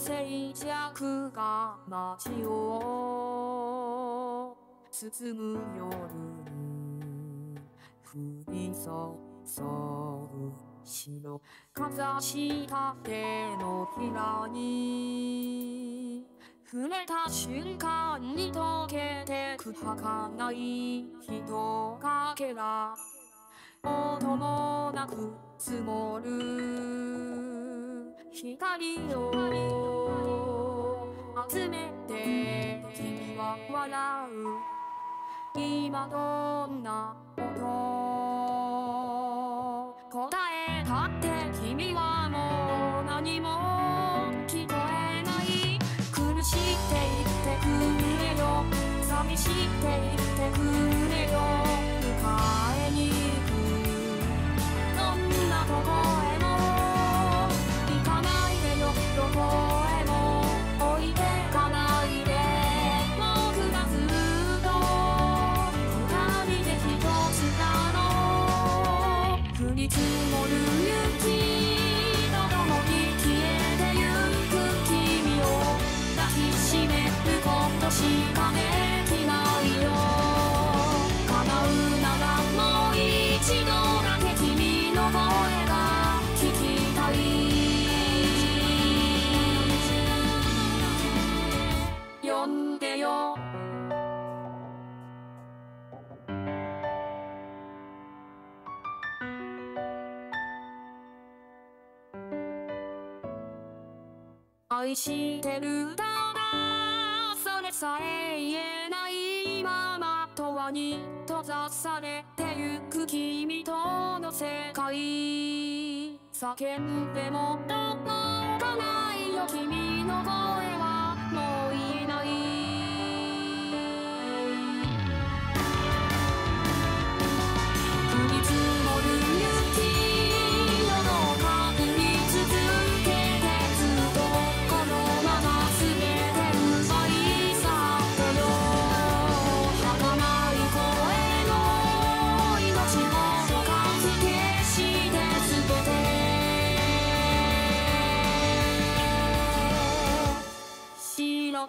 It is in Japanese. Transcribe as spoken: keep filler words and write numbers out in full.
静寂が街を包む夜に降り注ぐ白かざした手のひらに触れた瞬間に溶けてく儚い人影が音もなく積もる光を集めて君は笑う今どんな音答えたって君はもう何も聞こえない苦しって言ってくれよ寂しって言ってくれよ迎えに行くどんなとこへも行かないでよどこへも置いてかないで僕がずっと二人で一つなの降り積もる雪とともに消えてゆく君を抱きしめることしかできないよ叶うならもう一度だけ君の声が聞きたい呼んでよ愛してるただそれさえ言えないまま永遠に閉ざされてゆく君との世界叫んでも届かないよ君の声はもういない降り積もる雪世の限り続けてずっとこのまま全て奪い去ってよ儚い声の命をかき消して全て白く